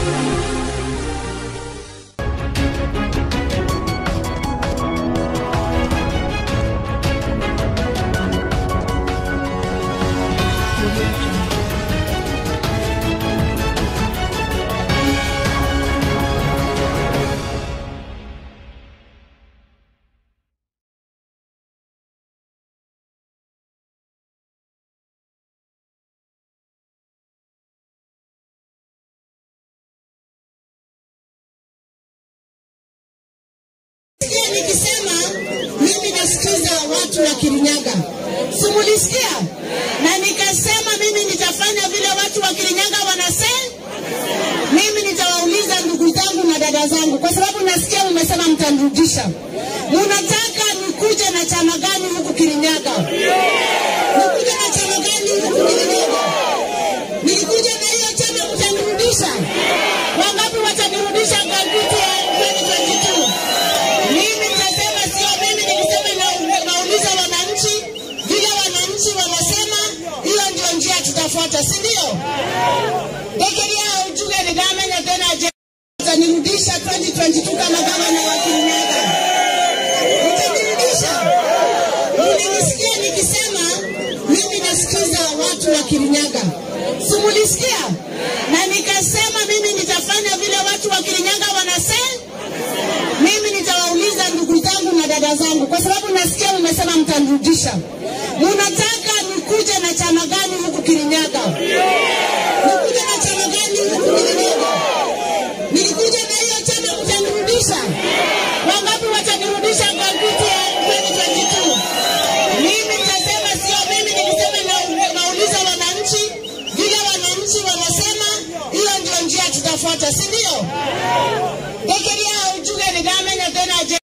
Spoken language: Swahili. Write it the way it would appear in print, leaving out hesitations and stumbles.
Nikisema mimi nasikiza watu wa Kirinyaga. Simulisikia? Na nikasema mimi nitafanya vile watu wa Kirinyaga wanasema. Mimi nitawauliza ndugu zangu na dada zangu kwa sababu nasikia umesema mtanirudisha. Unataka nikuje na chama gani huku Kirinyaga? Nikuje na chama gani huku Kirinyaga? Nikuje na hiyo chama mtanirudisha. Wangapi watanirudisha kwa kiti ya 2022? Mimi nitasema sio mimi nikisema nauliza wananchi vile wananchi wanasema, hiyo ndio njia tutafuata, si ndio? Dekeria ujue ni gamenya tena atanirudisha 2022 kama gavana wa Kirinyaga. Utanirudisha? Unanisikia nikisema mimi nasikiza watu wa Kirinyaga. Simulisikia? Na nikasema mimi nitafanya vile watu wa Kirinyaga wanasema. Mimi nitawauliza ndugu zangu na dada zangu kwa sababu nasikia umesema mtanirudisha. Unataka nikuje na chama gani huku Kirinyaga? Nikuje na chama gani huku Kirinyaga? Nikuje na hiyo chama mtanirudisha. Wangapi watanirudisha kwa kiti ya 2022? Mimi nitasema sio mimi nikisema nauliza wananchi vile wananchi wanasema, hiyo ndio njia tutafuata, si ndio?